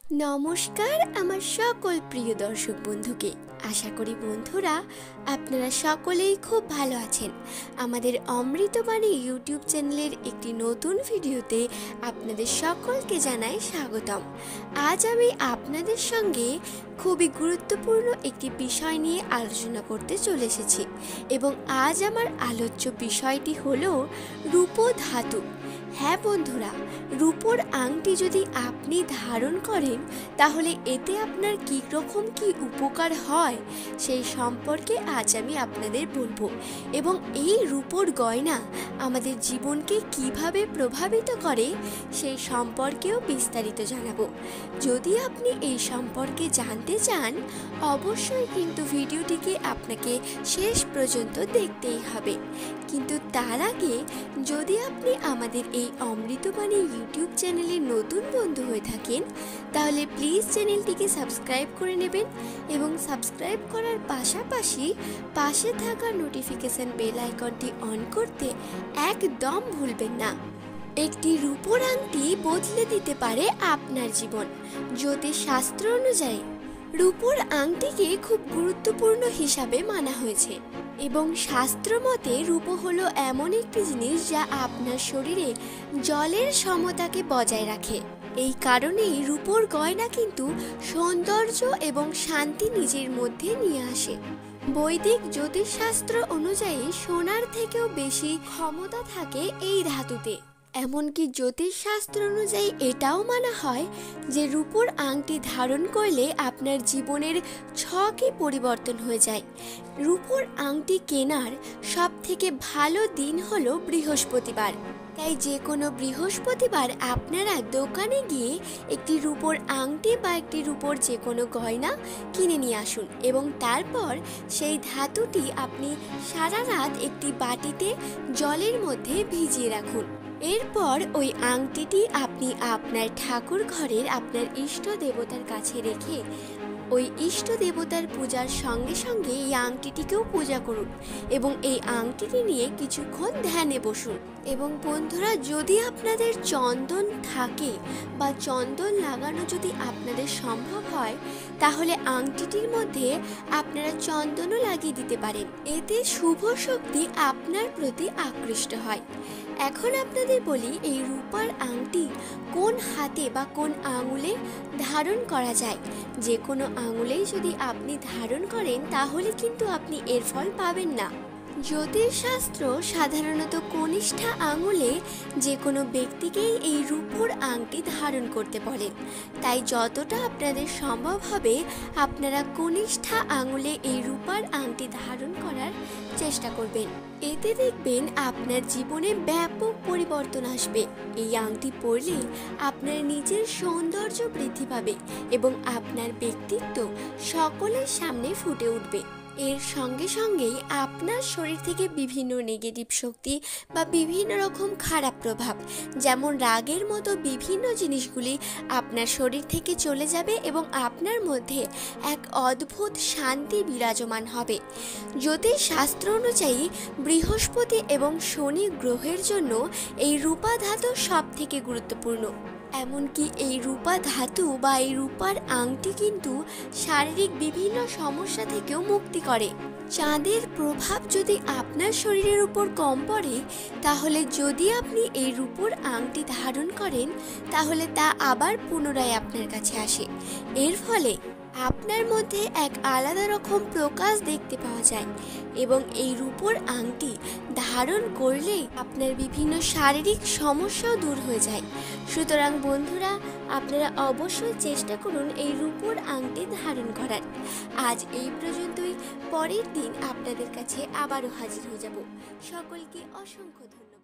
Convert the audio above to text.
নমস্কার আমার সকল প্রিয় দর্শক বন্ধুকে। আশা করি বন্ধুরা আপনারা সকলেই খুব ভালো আছেন। আমাদের অমৃতবাণী ইউটিউব চ্যানেলের একটি নতুন ভিডিওতে আপনাদের সকলকে জানাই স্বাগতম। আজ আমি আপনাদের সঙ্গে খুবই গুরুত্বপূর্ণ একটি বিষয় নিয়ে আলোচনা করতে চলে এসেছি এবং আজ আমার আলোচ্য বিষয়টি হলো রূপো ধাতু। হ্যাঁ বন্ধুরা, রূপোর আংটি যদি আপনি ধারণ করেন তাহলে এতে আপনার কী রকম কী উপকার হয় সেই সম্পর্কে আজ আমি আপনাদের বলবো এবং এই রূপোর গয়না আমাদের জীবনকে কিভাবে প্রভাবিত করে সেই সম্পর্কেও বিস্তারিত জানাবো। যদি আপনি এই সম্পর্কে জানতে চান অবশ্যই কিন্তু ভিডিওটিকে আপনাকে শেষ পর্যন্ত দেখতেই হবে। কিন্তু তার আগে যদি আপনি আমাদের এই অমৃতবাণী ইউটিউব চ্যানেলের নতুন বন্ধু হয়ে থাকেন তাহলে প্লিজ চ্যানেলটিকে সাবস্ক্রাইব করে নেবেন এবং সাবস্ক্রাইব করার পাশাপাশি পাশে থাকা নোটিফিকেশন বেল আইকনটি অন করতে একদম ভুলবেন না। একটি রূপোর আংটি বদলে দিতে পারে আপনার জীবন। জ্যোতিষশাস্ত্র অনুযায়ী রূপোর আংটিকে খুব গুরুত্বপূর্ণ হিসাবে মানা হয়েছে এবং শাস্ত্র মতে রূপো হলো এমন একটি জিনিস যা আপনার শরীরে জলের সমতাকে বজায় রাখে। এই কারণেই রূপোর গয়না কিন্তু সৌন্দর্য এবং শান্তি নিজের মধ্যে নিয়ে আসে। বৈদিক জ্যোতিষশাস্ত্র অনুযায়ী সোনার থেকেও বেশি ক্ষমতা থাকে এই ধাতুতে। এমনকি জ্যোতিষশাস্ত্র অনুযায়ী এটাও মানা হয় যে রূপোর আংটি ধারণ করলে আপনার জীবনের ছকই পরিবর্তন হয়ে যায়। রূপোর আংটি কেনার সব থেকে ভালো দিন হলো বৃহস্পতিবার। তাই যে কোনো বৃহস্পতিবার আপনারা দোকানে গিয়ে একটি রূপোর আংটি বা একটি রূপোর যে কোনো গয়না কিনে নিয়ে আসুন এবং তারপর সেই ধাতুটি আপনি সারা রাত একটি বাটিতে জলের মধ্যে ভিজিয়ে রাখুন। এরপর ওই আংটিটি আপনি আপনার ঠাকুর ঘরের আপনার ইষ্ট দেবতার কাছে রেখে ওই ইষ্ট দেবতার পূজার সঙ্গে সঙ্গে এই আংটিটিকেও পূজা করুন এবং এই আংটিটি নিয়ে কিছুক্ষণ ধ্যানে বসুন। এবং বন্ধুরা, যদি আপনাদের চন্দন থাকে বা চন্দন লাগানো যদি আপনাদের সম্ভব হয় তাহলে আংটিটির মধ্যে আপনারা চন্দনও লাগিয়ে দিতে পারেন। এতে শুভ শক্তি আপনার প্রতি আকৃষ্ট হয়। এখন আপনাদের বলি এই রূপার আংটি কোন হাতে বা কোন আঙুলে ধারণ করা যায়। যে কোনো আঙুলেই যদি আপনি ধারণ করেন তাহলে কিন্তু আপনি এর ফল পাবেন না। জ্যোতিষশাস্ত্র সাধারণত কনিষ্ঠা আঙুলে যে কোনো ব্যক্তিকেই এই রূপোর আংটি ধারণ করতে বলেন। তাই যতটা আপনাদের সম্ভব হবে আপনারা কনিষ্ঠা আঙুলে এই রূপার আংটি ধারণ করার চেষ্টা করবেন। এতে দেখবেন আপনার জীবনে ব্যাপক পরিবর্তন আসবে। এই আংটি পরলে আপনার নিজের সৌন্দর্য বৃদ্ধি পাবে এবং আপনার ব্যক্তিত্ব সকলের সামনে ফুটে উঠবে। এর সঙ্গে সঙ্গেই আপনার শরীর থেকে বিভিন্ন নেগেটিভ শক্তি বা বিভিন্ন রকম খারাপ প্রভাব যেমন রাগের মতো বিভিন্ন জিনিসগুলি আপনার শরীর থেকে চলে যাবে এবং আপনার মধ্যে এক অদ্ভুত শান্তি বিরাজমান হবে। জ্যোতিষশাস্ত্র অনুযায়ী বৃহস্পতি এবং শনি গ্রহের জন্য এই রূপা ধাতু সব থেকে গুরুত্বপূর্ণ। এমনকি এই রূপা ধাতু বা এই রূপার আংটি কিন্তু শারীরিক বিভিন্ন সমস্যা থেকেও মুক্তি করে। চাঁদের প্রভাব যদি আপনার শরীরের উপর কম পড়ে তাহলে যদি আপনি এই রূপোর আংটি ধারণ করেন তাহলে তা আবার পুনরায় আপনার কাছে আসে। এর ফলে আপনার মধ্যে এক আলাদা রকম প্রকাশ দেখতে পাওয়া যায় এবং এই রূপোর আংটি ধারণ করলে আপনার বিভিন্ন শারীরিক সমস্যাও দূর হয়ে যায়। সুতরাং বন্ধুরা, আপনারা অবশ্যই চেষ্টা করুন এই রূপোর আংটি ধারণ করার। আজ এই পর্যন্তই। পরের দিন আপনাদের কাছে আবারও হাজির হয়ে যাব। সকলকে অসংখ্য ধন্যবাদ।